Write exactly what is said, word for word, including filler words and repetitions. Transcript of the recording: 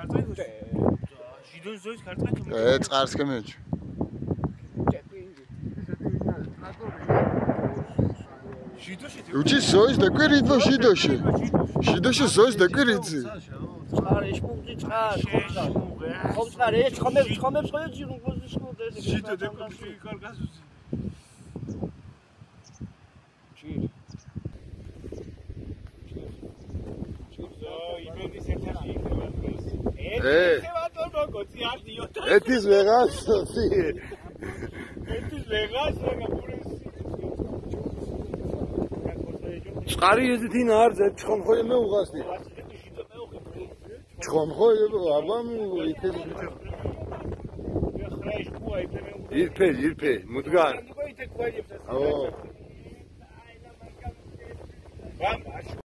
E, წარს კემეჩ. Uči sois de queridvo shidoshi. Shidoshi sois de queridzi. Წყარი შპუღი წყარი ხომ წყარი ეს ხომებს ხომებს ხო ეძი რომ პოზიციონზე ეს შიდო დეკომში კარგასუს ჩი Etis vegas, sí. Etis vegas, venga, pures. Წყარი ეზითინ არ ძე ჩხომ ხო მე უღასდი. ჩხომ ხო აბამ ითეს. ირფე, ირფე, მუდგან. ო.